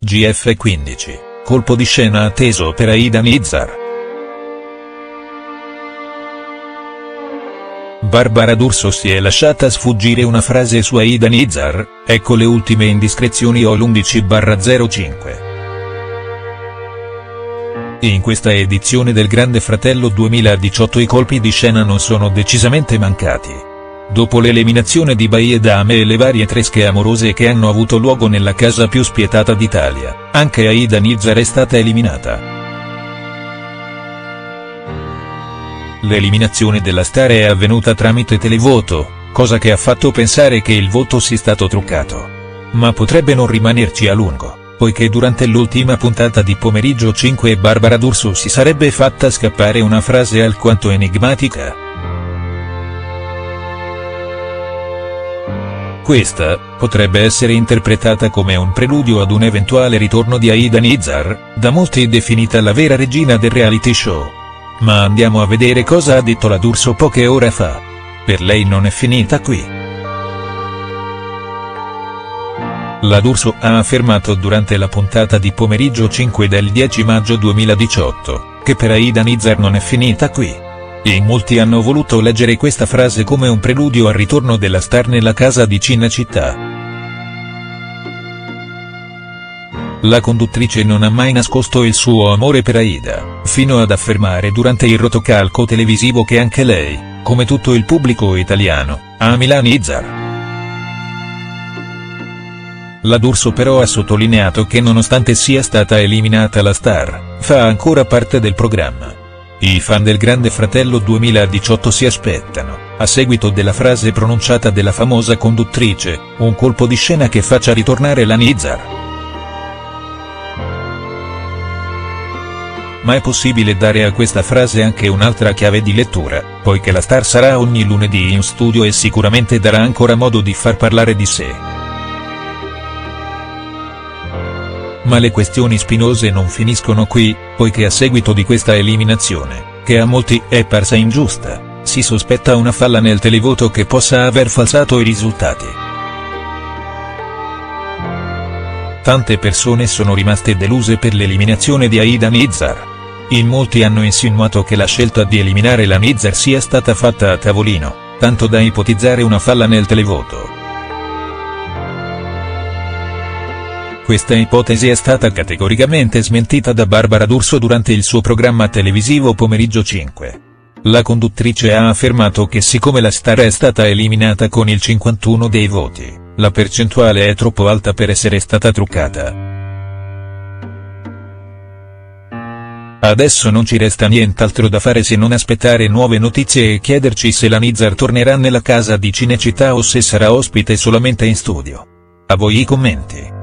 TGF15, colpo di scena atteso per Aida Nizzar. Barbara D'Urso si è lasciata sfuggire una frase su Aida Nizzar, ecco le ultime indiscrezioni all'11/05. In questa edizione del Grande Fratello 2018 i colpi di scena non sono decisamente mancati. Dopo l'eliminazione di Bai e Dame e le varie tresche amorose che hanno avuto luogo nella casa più spietata d'Italia, anche Aida Nizzar è stata eliminata. L'eliminazione della star è avvenuta tramite televoto, cosa che ha fatto pensare che il voto sia stato truccato. Ma potrebbe non rimanerci a lungo, poiché durante l'ultima puntata di Pomeriggio 5 Barbara D'Urso si sarebbe fatta scappare una frase alquanto enigmatica. Questa potrebbe essere interpretata come un preludio ad un eventuale ritorno di Aida Nizzar, da molti definita la vera regina del reality show. Ma andiamo a vedere cosa ha detto la D'Urso poche ore fa. Per lei non è finita qui. La D'Urso ha affermato durante la puntata di Pomeriggio 5 del 10 maggio 2018, che per Aida Nizzar non è finita qui. E molti hanno voluto leggere questa frase come un preludio al ritorno della star nella casa di Cinecittà. La conduttrice non ha mai nascosto il suo amore per Aida, fino ad affermare durante il rotocalco televisivo che anche lei, come tutto il pubblico italiano, ami la Nizzar. La D'Urso però ha sottolineato che nonostante sia stata eliminata la star, fa ancora parte del programma. I fan del Grande Fratello 2018 si aspettano, a seguito della frase pronunciata dalla famosa conduttrice, un colpo di scena che faccia ritornare la Nizzar. Ma è possibile dare a questa frase anche un'altra chiave di lettura, poiché la star sarà ogni lunedì in studio e sicuramente darà ancora modo di far parlare di sé. Ma le questioni spinose non finiscono qui, poiché a seguito di questa eliminazione, che a molti è parsa ingiusta, si sospetta una falla nel televoto che possa aver falsato i risultati. Tante persone sono rimaste deluse per l'eliminazione di Aida Nizzar. In molti hanno insinuato che la scelta di eliminare la Nizzar sia stata fatta a tavolino, tanto da ipotizzare una falla nel televoto. Questa ipotesi è stata categoricamente smentita da Barbara D'Urso durante il suo programma televisivo Pomeriggio 5. La conduttrice ha affermato che siccome la star è stata eliminata con il 51 dei voti, la percentuale è troppo alta per essere stata truccata. Adesso non ci resta nient'altro da fare se non aspettare nuove notizie e chiederci se la Nizzar tornerà nella casa di Cinecittà o se sarà ospite solamente in studio. A voi i commenti.